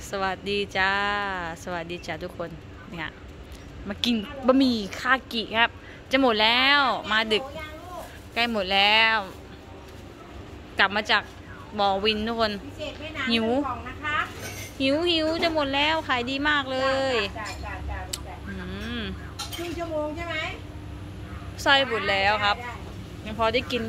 สวัสดีจ้าสวัสดีจ้าทุกคนเนี่ยมากินบะหมี่คากิครับจะหมดแล้วมาดึกใกล้หมดแล้ว กลับมาจากบ่อวินทุกคนหิวหิวจะหมดแล้วขายดีมากเลยครึ่งชั่วโมงใช่ไหมไส้หมดแล้วครับยังพอได้กิน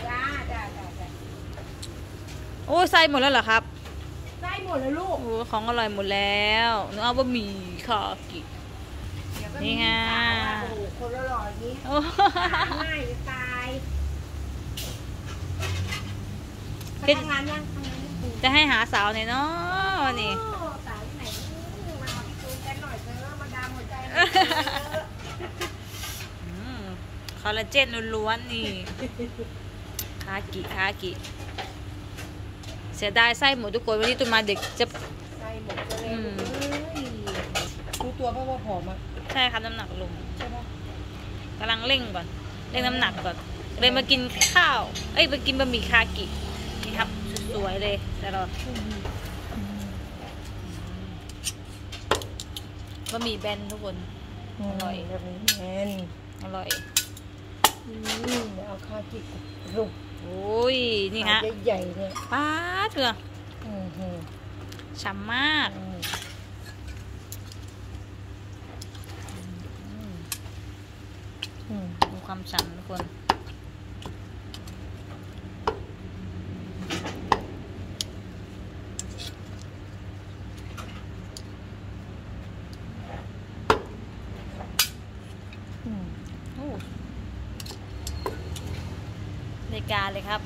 โอ้ไส้หมดแล้วเหรอครับไส้หมดแล้วลูกโอ้ของอร่อยหมดแล้วหนูเอาบะหมี่คากินี่ไงโอ้โหคนละหล่ออย่างนี้ง่ายจะตายทำงานยังจะให้หาสาวหน่อยเนาะนี่สาวที่ไหนมาเอาพี่จูนกันหน่อยเถอะมาดามหัวใจคอลลาเจนล้วนๆนี่คากิเสียดายไส้หมูทุกคนวันนี้ตุนมาเด็กจะไส้หมดเลยรู้ตัวเพราะว่าผอมอ่ะใช่ครับน้ำหนักลงใช่ปะกำลังเร่งก่อนเร่งน้ำหนักก่อนเลยมากินข้าวมากินบะหมี่คากินี่ครับสวยเลยแต่เราบะหมี่แบนทุกคนอร่อยแบบนี้แบนอร่อยเอาคากิลูกโอ้ยนี่ฮะใหญ่ๆเนี่ยป้าเถอะฉ่ำมากดูความฉ่ำทุกคนในการเลยครับ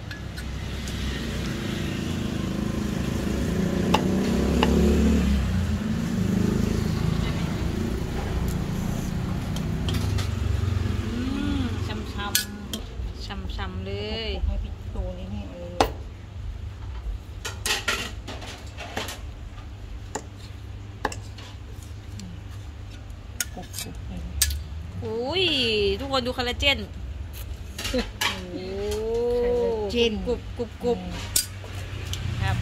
ช้ำเลยให้พี่ตูนี่ให้เลยอุ้ยทุกคนดูคอลลาเจนกรุบครับ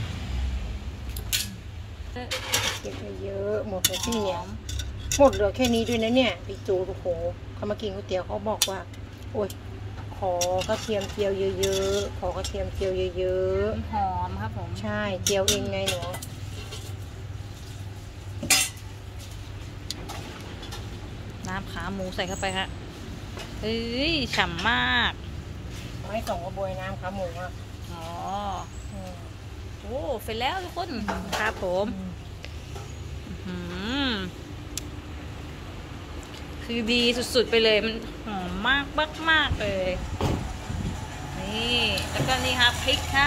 เก็บไปเยอะหมดเลยที่เนี่ยหมดเหลือแค่นี้ด้วยนะเนี่ยพี่จูโอ้โหเขามากินก๋วยเตี๋ยวเขาบอกว่าโอ้ยขอกระเทียมเจียวเยอะๆขอกระเทียมเจียวเยอะๆหอมครับผมใช่เจียวเองไงหนูน้ำขาหมูใส่เข้าไปครับเฮ้ยฉ่ำมากไม่ส่งกระบวยน้ำขาหมูอ่ะอ๋อโอ้เสร็จแล้วทุกคนครับผมคือดีสุดๆไปเลยมันหอมมากเลยนี่แล้วก็นี่ครับพริกฮะ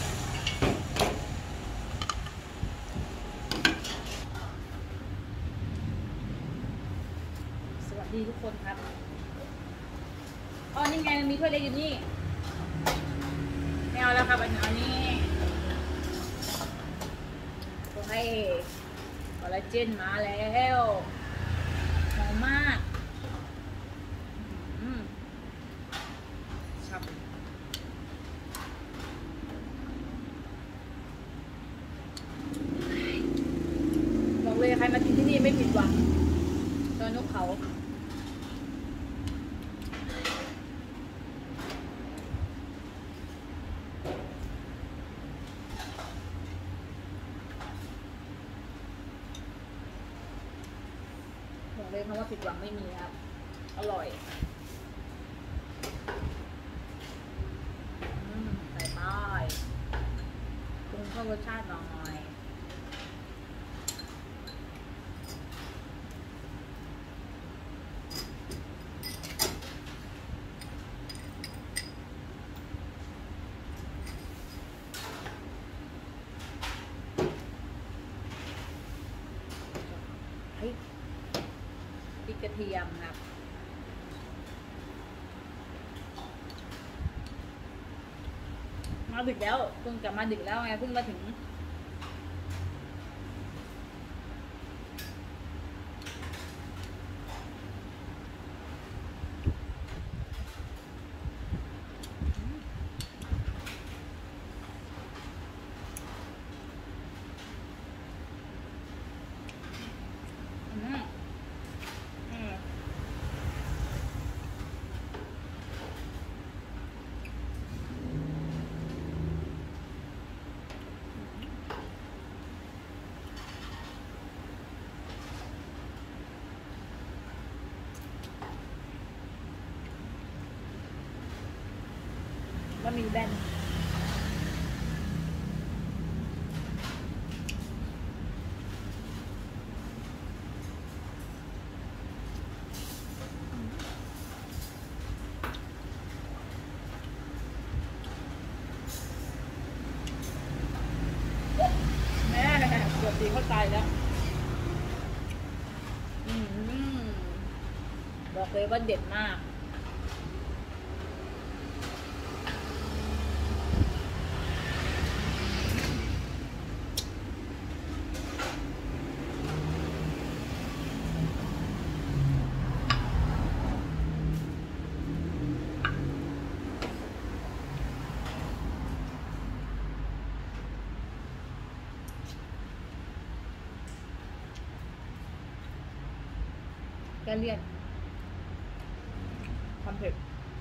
สวัสดีทุกคนครับอ๋อนี่ไงมันมีถ้วยเล็กอยู่นี่ไม่เอาแล้วครับอันนี้ก็ให้คอลลาเจนมาแล้วหอมมากฉ่ำบอกเลยใครมากินที่นี่ไม่ผิดหวังตอนนกเขาเลยคำว่าผิดหวังไม่มีครับอร่อยใส่ป้ายปรุงเพิ่มรสชาติหน่อยพริกกระเทียมครับมาดึกแล้วเพิ่งกลับมาดึกแล้วไงเพิ่งมาถึงหมี่แบนแม่เกือบดีเข้าใจแล้วบอกเลยว่าเด็ดมากแกเลี่ยนความเผ็ด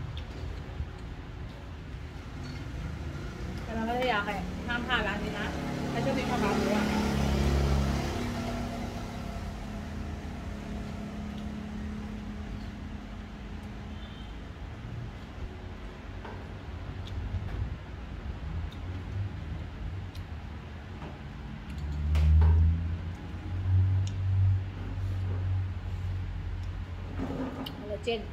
แต่เราก็จะอยากให้ห้ามพลาดร้านนี้นะถ้าชอบกินข้าวขาหมูอ่ะคอลลาเจน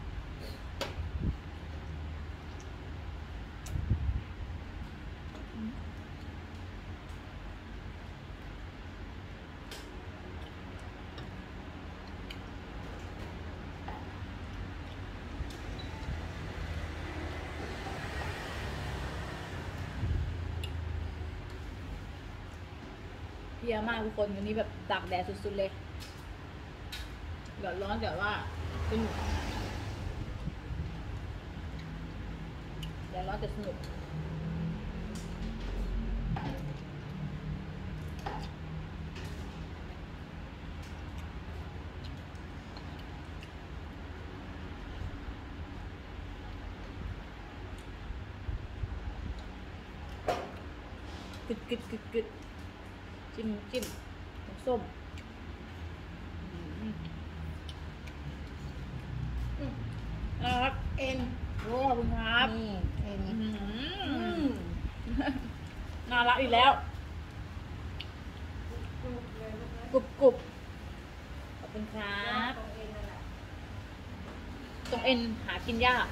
เยอะมากทุกคนวันนี้แบบตากแดดสุดๆเลยเดือดร้อนแต่ว่าสนุกเดือดร้อนแต่สนุกกึดกึดกึดกึดจิ้มจิ้มน้ำส้มครับเอ็นโอ้ขอบคุณครับนี่เอ็นน่ารักอีกแล้วกรุบกรุบขอบคุณครับตรงเอ็นหากินยาก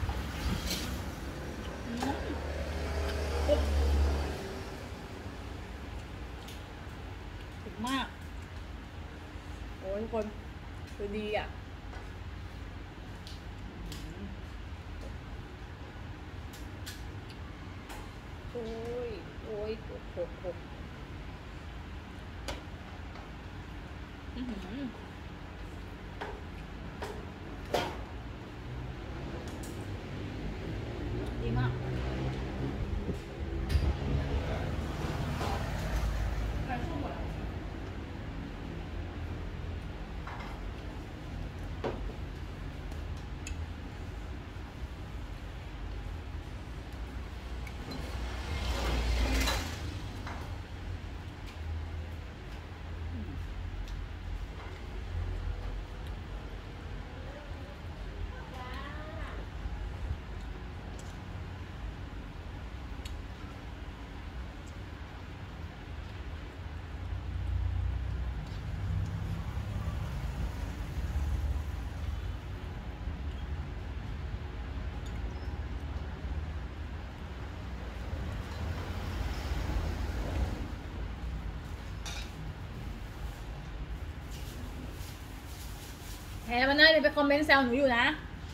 ถูกมากโอ้ยทุกคนคือดีอ่ะโอ้ยโอ้ยโอ้โหดีมากแหมวันนั้นไปคอมเมนต์แซวหนูอยู่นะ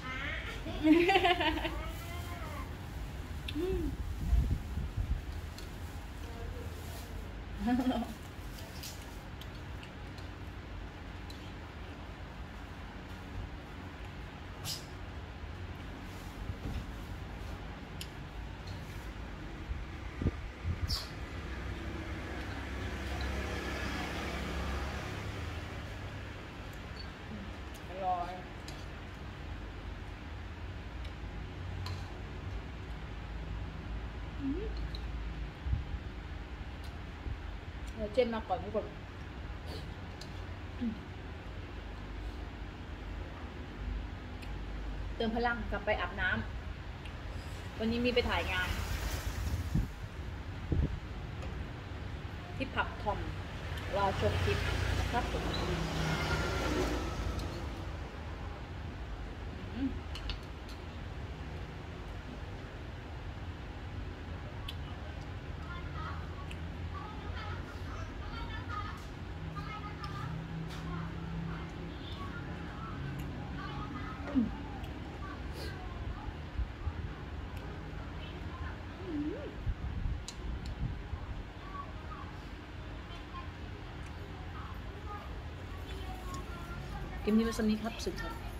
อร่อยเดี๋ยวเจนมาก่อนทุกคนเติมพลังกลับไปอาบน้ำวันนี้มีไปถ่ายงาน ที่ผับทอมรอชมคลิปนะครับผมคลิปนี้เป็นสำนี้ครับสุดท้าย